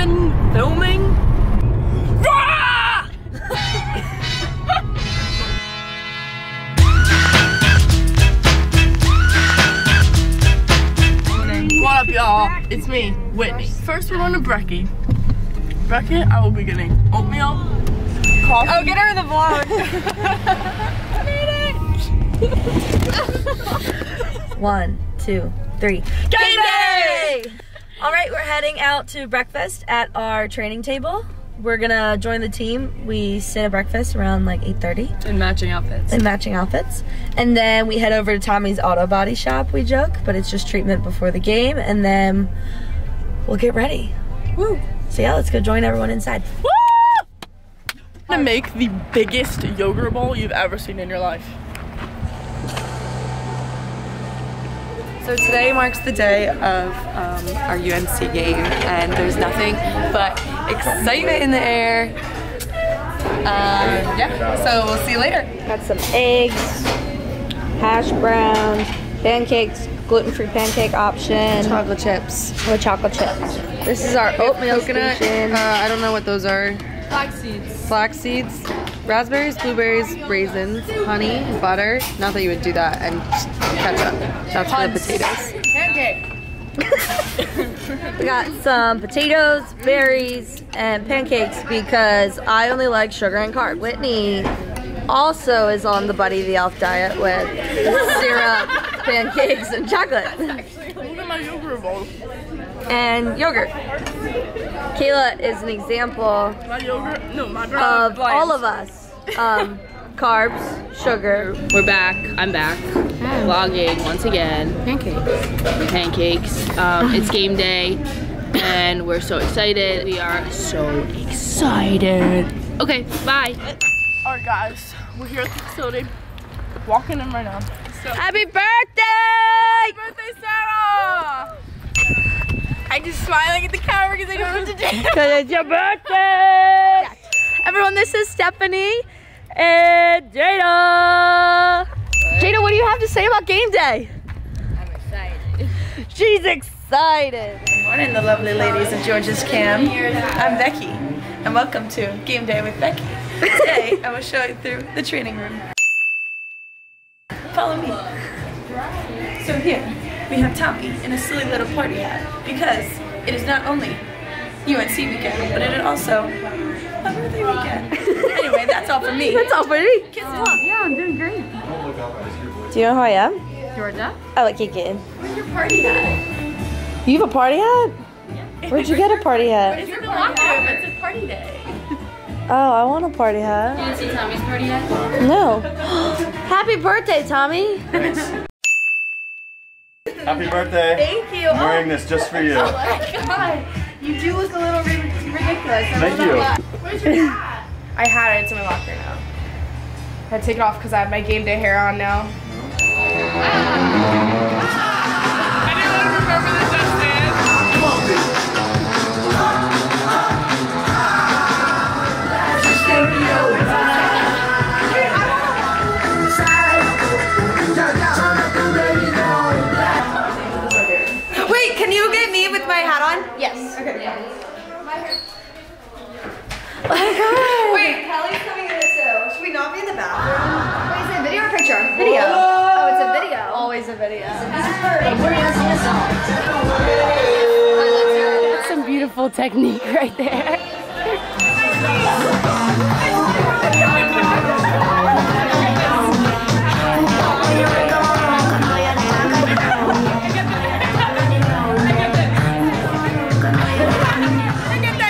done filming. What up, y'all? It's me, Whitney. First, we're on to Brekkie. Brekkie, I will be getting oatmeal, coffee. Oh, get her in the vlog. 1, 2, 3. Game day! All right, we're heading out to breakfast at our training table. We're gonna join the team. We sit at breakfast around like 8:30. In matching outfits. And then we head over to Tommy's auto body shop, we joke, but it's just treatment before the game, and then we'll get ready. Woo! So yeah, let's go join everyone inside. Woo! I'm gonna make the biggest yogurt bowl you've ever seen in your life. So today marks the day of our UNC game, and there's nothing but excitement in the air. Yeah, so we'll see you later. Got some eggs, hash browns, pancakes, gluten-free pancake option. Chocolate chips. With chocolate chips. This is our oatmeal Coconut. station. I don't know what those are. Flax seeds. Raspberries, blueberries, raisins, honey, butter. Not that you would do that, and ketchup. That's for the potatoes. We got some potatoes, berries, and pancakes because I only like sugar and carb. Whitney also is on the Buddy the Elf diet with syrup, pancakes, and chocolate. Look at my yogurt bowl. And yogurt. Kayla is an example My yogurt? No, my of all of us. Carbs, sugar. We're back. I'm back. Vlogging once again. Pancakes. It's game day, and we're so excited. We are so excited. Okay, bye. Alright, guys, we're here at the facility. Walking in right now. So, Happy birthday! birthday, Sarah! I'm just smiling at the camera because I don't know what to do. Because it's your birthday! Everyone, this is Stephanie and Jada. Jada, what do you have to say about game day? I'm excited. She's excited. Good morning, the lovely ladies of George's Cam. I'm Becky, and welcome to Game Day with Becky. Today, I will show you through the training room. Follow me. So here, we have Tommy in a silly little party hat, because it is not only UNC weekend, but it is also my birthday weekend. Anyway, that's all for me. That's all for me. Kisses. Yeah, I'm doing great. Do you know who I am? Georgia? I like kicking. Where's your party hat? You have a party hat? Where'd you get a party hat? It's in the locker room. It's a party day. Oh, I want a party hat. You want to see Tommy's party yet? No. Happy birthday, Tommy. Happy birthday. Thank you. I'm wearing this just for you. Oh my god. You do look a little ridiculous. Thank you. Where's your hat? I had it. It's in my locker now. I had to take it off because I have my game day hair on now. Anyone remember the Just Dance? Wait, can you get me with my hat on? Yes. Okay. Oh my god. Wait, Kelly's coming in it too. Should we not be in the bathroom? Wait, is it a video or picture? Video. Oh, it's a video. Always a video. That's some beautiful technique right there. Get